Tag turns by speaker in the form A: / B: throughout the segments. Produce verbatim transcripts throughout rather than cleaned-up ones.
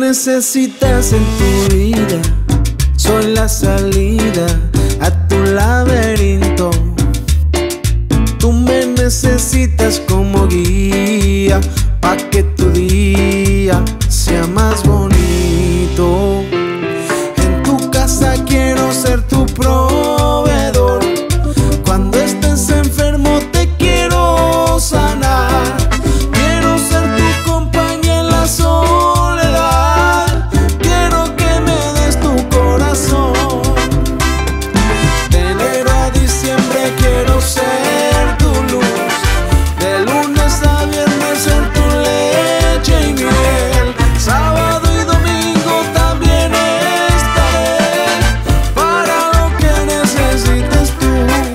A: necesitas en tu vida, soy la salida a tu laberinto. Tú me necesitas como guía, pa' que tu día sea más bonito. En tu casa quiero ser tu proveedor. Cuando estés enfermo te quiero sanar. Quiero ser tu compañía en la soledad. Quiero que me des tu corazón. De enero a diciembre quiero ser tu luz. De lunes a viernes ser tu leche y miel. Sábado y domingo también estaré para lo que necesites tú.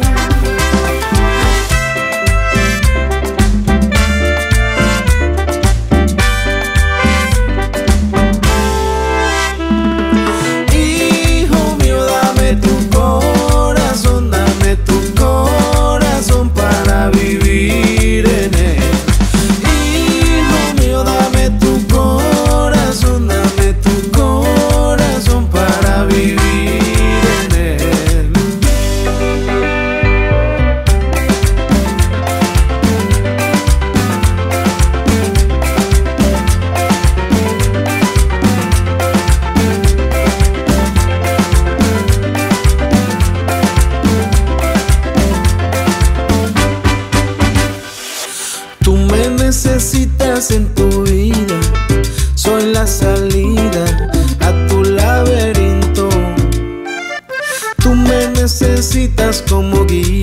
A: Hijo mío, dame tu corazón, dame tu corazón para vivir en él. Hijo mío, dame tu corazón, dame tu corazón para vivir en él. Tú me necesitas en tu vida, soy la salida a tu laberinto. Tú me necesitas como guía.